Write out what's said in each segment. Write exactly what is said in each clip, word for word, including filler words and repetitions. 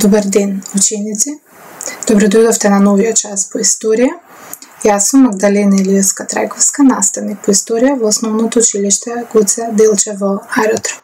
Добар ден, ученици! Добро дојдовте на новиот час по историја. Јас сум Магдалена Илиевска Трајковска, наставник по историја во Основното училиште Гоце Делчев во Аеродром.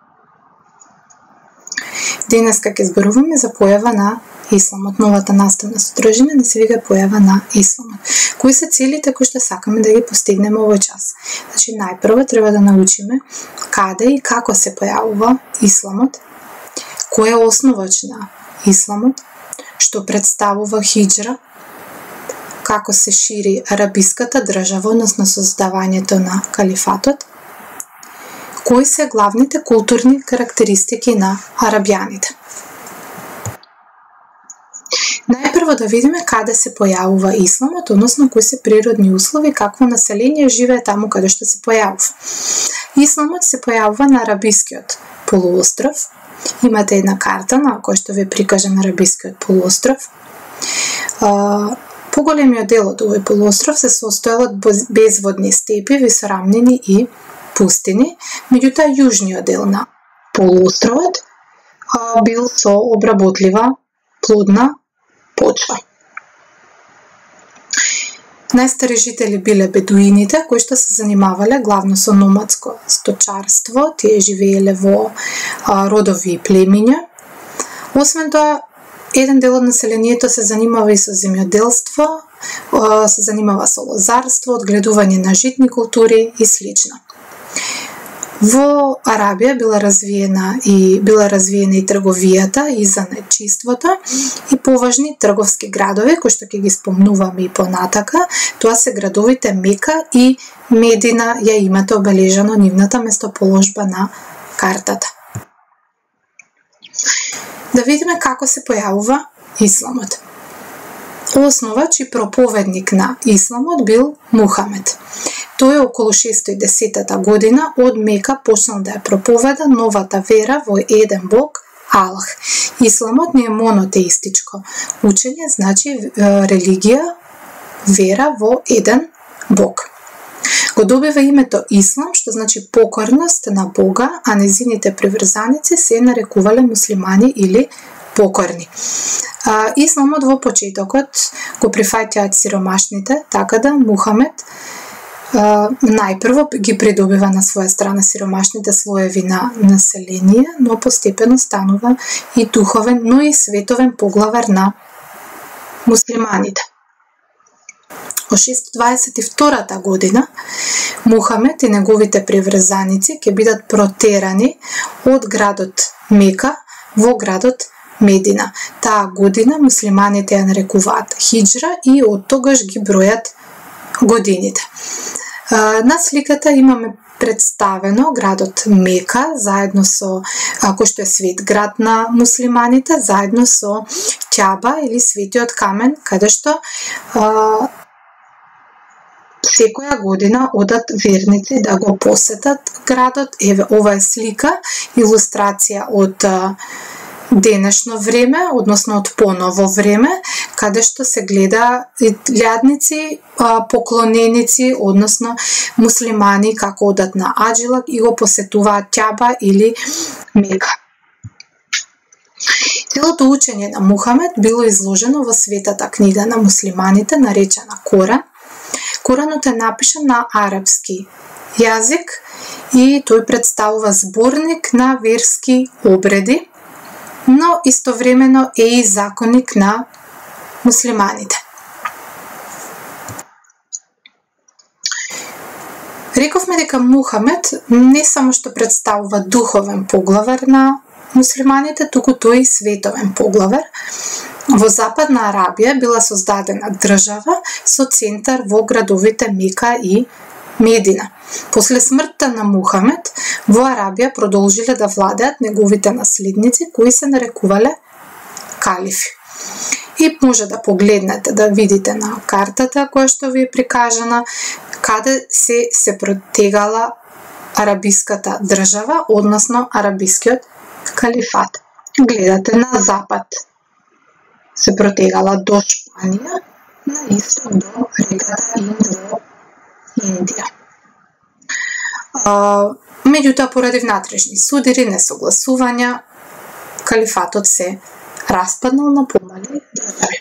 Денеска ќе зборуваме за појава на исламот. Новата наставна содржина не се вика појава на исламот. Кои се целите кои што сакаме да ги постигнеме овој час? Значи, најпрво треба да научиме каде и како се појавува исламот, кој е основач на исламот, што представува хиџра, како се шири арабиската држава, односно создавањето на калифатот, кои се главните културни карактеристики на арабјаните. Најпрво да видиме каде се појавува исламот, односно кои се природни услови, какво население живее таму каде што се појавува. Исламот се појавува на арабискиот полуостров. Имате една карта на која што ви прикажам арабискиот полуостров. Поголемиот дел од овој полуостров се состоел од безводни степи, висорамнини и пустини, меѓутоа јужниот дел на полуостровот бил со обработлива плодна почва. Најстари жители биле бедуините, кои што се занимавале главно со номадско сточарство, тие живееле во а, родови и племиња. Освен тоа, еден дел од населението се занимава и со земјоделство, а, се занимава со лозарство, одгледување на житни култури и слично. Во Арабија била развиена и била развиена и трговијата и занаетчиството и поважни трговски градови кои што ќе ги спомнуваме и понатака, тоа се градовите Мека и Медина. Ја имате обележано нивната местоположба на картата. Да видиме како се појавува исламот. Основач и проповедник на исламот бил Мухамед. Тој околу шестстотини и десета година од Мека почнал да ја проповеда новата вера во еден Бог, Аллах. Исламот не е монотеистичко учење, значи религија, вера во еден Бог. Го добива името Ислам, што значи покорност на Бога, а незините приврзаници се нарекувале муслимани или покорни. А, исламот во почетокот го прифаќаат сиромашните, така да Мухамед Uh, најпрво ги придобива на своја страна сиромашните слоеви на население, но постепено станува и духовен, но и световен поглавар на муслиманите. Во шестстотини дваесет и втора година Мухамед и неговите приврзаници ќе бидат протерани од градот Мека во градот Медина. Таа година муслиманите ја нарекуваат хиџра и од тогаш ги бројат годините. На сликата имаме представено градот Мека заедно со кој што е свет град на муслиманите, заедно со Ќаба или светиот камен, каде што а, секоја година одат верници да го посетат градот. Еве, ова е слика, илустрација од а, денешно време, односно од поново време, каде што се гледа лјадници, поклоненици, односно муслимани како одат на аджилак и го посетуваат Ќаба или Мека. Целото учење на Мухамед било изложено во светата книга на муслиманите, наречена Коран. Коранот е напишан на арапски јазик и тој представува зборник на верски обреди, но истовремено е и законник на муслиманите. Рековме дека Мухамед не само што представува духовен поглавар на муслиманите, туку тој и световен поглавар. Во Западна Арабија била создадена држава со центар во градовите Мека и Медина. После смртта на Мухамед, во Арабија продолжиле да владеат неговите наследници, кои се нарекувале калифи. И може да погледнете, да видите на картата која што ви е прикажана, каде се се протегала арабиската држава, односно арабискиот калифат. Гледате на запад се протегала до Шпанија, на исток до реката Инд во Индија. Меѓутоа, поради внатрешни судири, несогласувања, калифатот се распаднал на помали држави.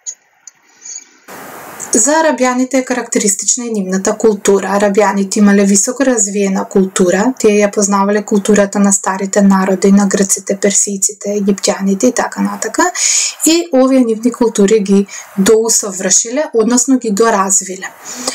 За арабјаните е карактеристична и нивната култура. Арабјаните имале високо развиена култура, тие ја познавале културата на старите народи, на грците, персијците, египтјаните и така натака. И овие нивни култури ги доусовршиле, односно ги доразвиле.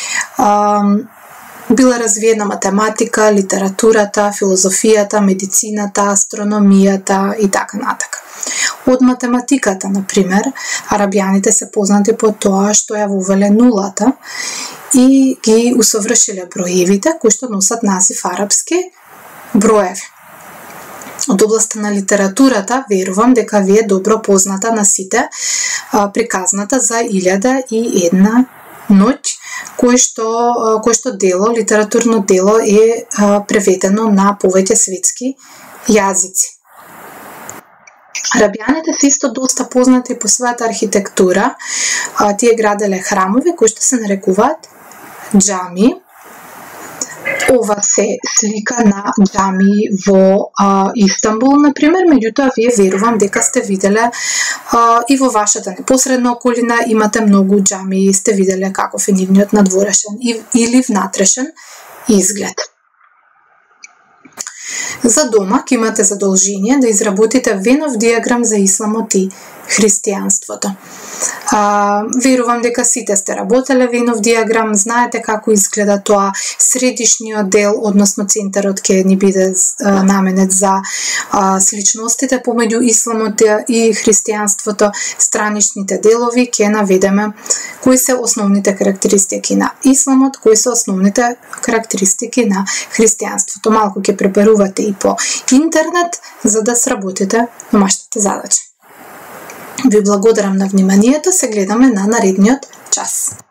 Била развиена математика, литературата, филозофијата, медицината, астрономијата и така натака. Од математиката, например, арабјаните се познати по тоа што ја вовеле нулата и ги усовршиле броевите кои што носат назив арапски броеви. Од областа на литературата, верувам дека ви е добро позната на сите приказната за илјада и една ноќ, кој што, кој што дело, литературно дело е преведено на повеќе светски јазици. Арабјаните се исто доста познати по својата архитектура. Тие граделе храмови кои што се нарекуваат џами. Ова се слика на џами во а, Истанбул, например, меѓутоа вие верувам дека сте виделе а, и во вашата непосредна околина имате многу џами и сте виделе каков е нивниот надворешен или внатрешен изглед. За дома ќе имате задолжение да изработите Венов диаграм за исламот и христијанството. А, верувам дека сите сте работеле Венов диаграм, знаете како изгледа тоа. Средишниот дел, односно центарот, ќе ни биде а, наменет за а, сличностите помеѓу исламот и христијанството. Страничните делови ќе наведеме кои се основните карактеристики на исламот, кои се основните карактеристики на христијанството. Малку ќе препарувате и по интернет за да сработите домашните задачи. Ви благодарам на вниманието, се гледаме на наредниот час.